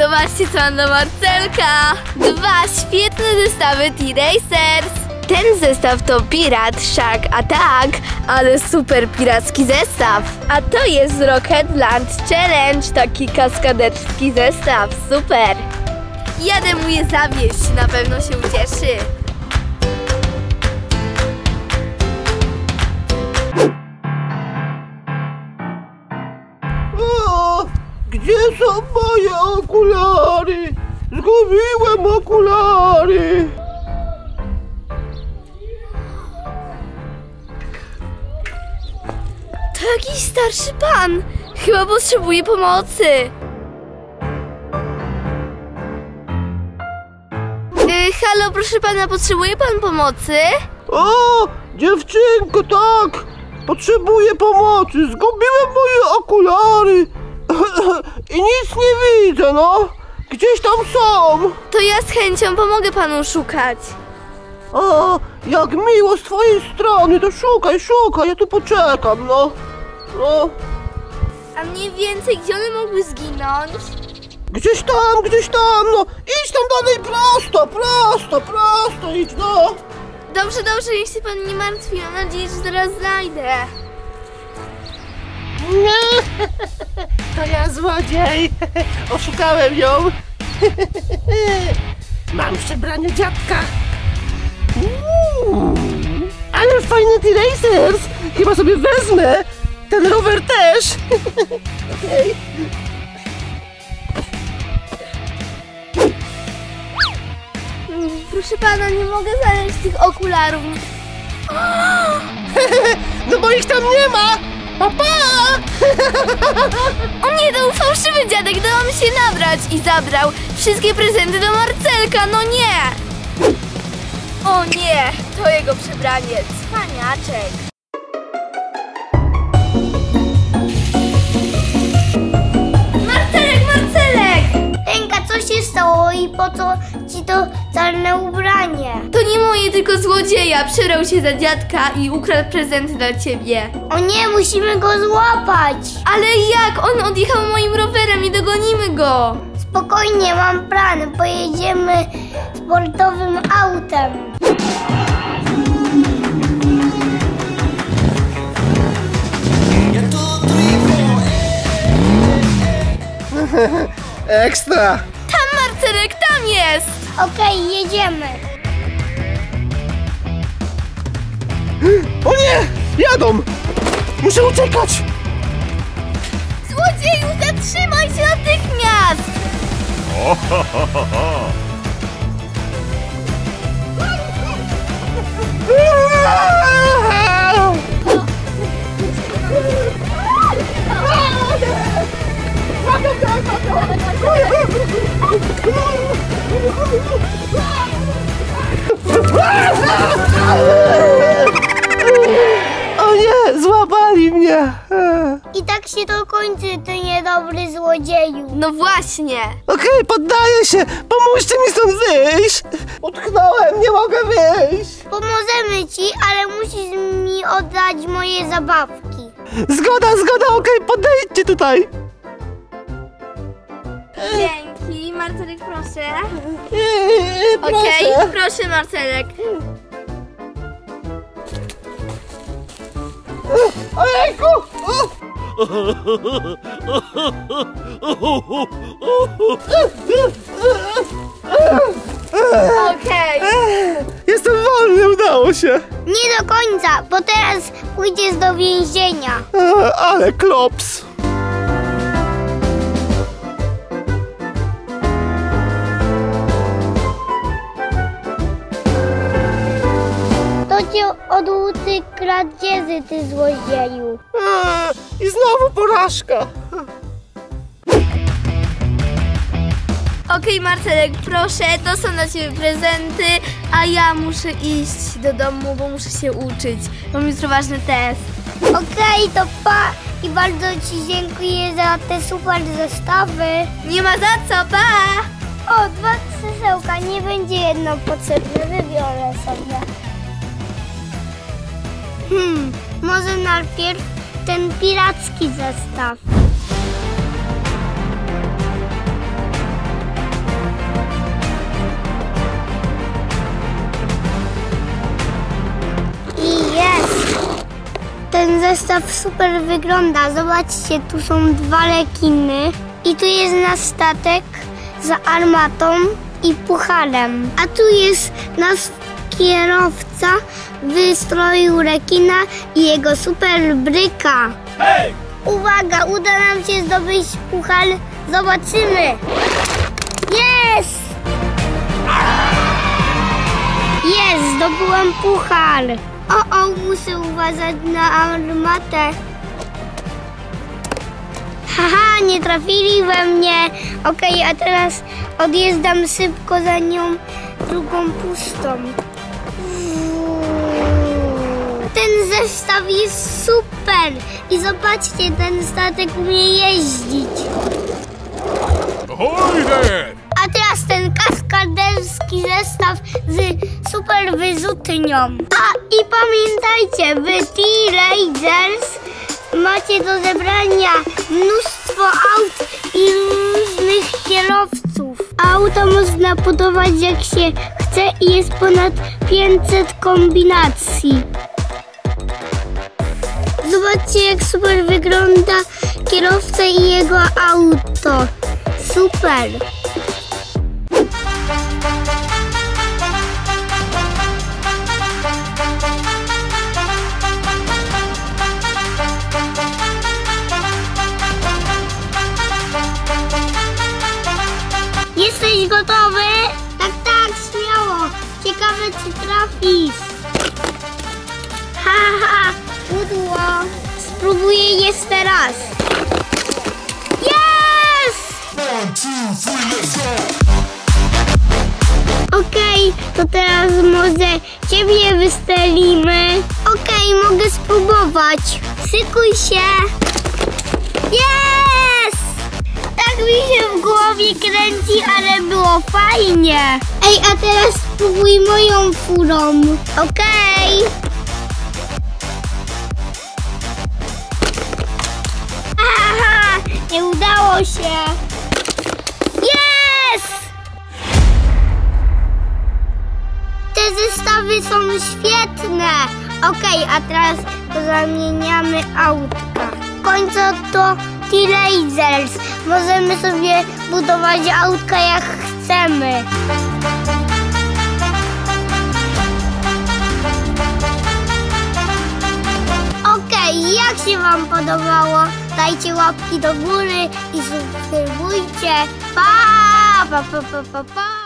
Zobaczcie, co mam do Marcelka. 2 świetne zestawy T-Racers. Ten zestaw to Pirat Shark Attack, ale super piracki zestaw. A to jest Rocketland Challenge, taki kaskaderski zestaw. Super. Jadę mu je zawieźć, na pewno się ucieszy. Gdzie są moje okulary? Zgubiłem okulary! To jakiś starszy pan. Chyba potrzebuje pomocy. Halo, proszę pana, potrzebuje pan pomocy? O, dziewczynko, tak! Potrzebuję pomocy! Zgubiłem moje okulary! I nic nie widzę, no! Gdzieś tam są! To ja z chęcią pomogę panu szukać. O, jak miło z twojej strony! To szukaj, ja tu poczekam, no! No. A mniej więcej, gdzie one mogły zginąć? Gdzieś tam, no! Idź tam dalej, prosto, idź, no! Dobrze, niech się pan nie martwi, mam nadzieję, że zaraz znajdę. To ja złodziej! Oszukałem ją! Mam przebranie dziadka! Ale fajny T-Racers! Chyba sobie wezmę! Ten rower też! Okay. Proszę pana, nie mogę znaleźć tych okularów. No bo ich tam nie ma! Papa! O nie, to był fałszywy dziadek, dał mi się nabrać i zabrał wszystkie prezenty do Marcelka, no nie! O nie, to jego przebranie, cwaniaczek. Marcelek! Lenka, co się stało i po co ci to czarne ubranie? To nie moje, tylko złodzieja. Przebrał się za dziadka i ukradł prezenty dla ciebie. O nie, musimy go złapać! Ale jak? On odjechał moim rowerem, nie dogonimy go. Spokojnie, mam plan, pojedziemy sportowym autem. Ekstra! Tam Marcelek, tam jest! Okej, jedziemy. O nie! Jadą! Muszę uciekać! Złodzieju, zatrzymaj się natychmiast! O nie, złapali mnie! I tak się to kończy, ty niedobry złodzieju. No właśnie. Okej, poddaję się! Pomóżcie mi stąd wyjść! Utknąłem, nie mogę wyjść! Pomożemy ci, ale musisz mi oddać moje zabawki. Zgoda, okej, podejdźcie tutaj! Dzięki. Marcelek, proszę. Proszę. Okej, proszę Marcelek. Ojejku! Okej. Jestem wolny, udało się! Nie do końca, bo teraz pójdziesz do więzienia. Ale klops! To cię oduczy kradzieży, ty złodzieju. I znowu porażka! Okej, Marcelek, proszę, to są dla ciebie prezenty, a ja muszę iść do domu, bo muszę się uczyć. Mam jutro ważny test. Okej, to pa i bardzo ci dziękuję za te super zestawy. Nie ma za co, pa! O, 2 krzesełka, nie będzie jedno potrzebne, wybiorę sobie. Może najpierw ten piracki zestaw. ten zestaw super wygląda. Zobaczcie, tu są 2 rekiny i tu jest nasz statek z armatą i pucharem. A tu jest nasz kierowca w stroju rekina i jego super bryka. Hej! Uwaga, uda nam się zdobyć puchar. Zobaczymy. Jest! Jest, zdobyłem puchar. O, muszę uważać na armatę. Haha, nie trafili we mnie. Okej, a teraz odjeżdżam szybko za nią drugą pustą. Ten zestaw jest super. I zobaczcie, ten statek umie jeździć. Ahoy there! A teraz ten kaskaderski zestaw z super wyrzutnią. A i pamiętajcie, wy T-Racers macie do zebrania mnóstwo aut i różnych kierowców. Auto można budować jak się chce i jest ponad 500 kombinacji. Zobaczcie, jak super wygląda kierowca i jego auto. Super! Jesteś gotowy? Tak, śmiało. Ciekawe, czy trafisz. Haha, udło. Spróbuję jeszcze raz. Jest! Okej, to teraz może ciebie wystrelimy. Okej, mogę spróbować. Szykuj się. Jest! Tak mi się w głowie kręci, ale było fajnie. Ej, a teraz spróbuj moją furą. Okej. Aha, nie udało się. Jest! Te zestawy są świetne. Okej, a teraz zamieniamy autka. W końcu to T-Racers. Możemy sobie budować autka jak chcemy. Okej, jak się wam podobało? Dajcie łapki do góry i subskrybujcie. Pa! Pa, pa, pa, pa, pa.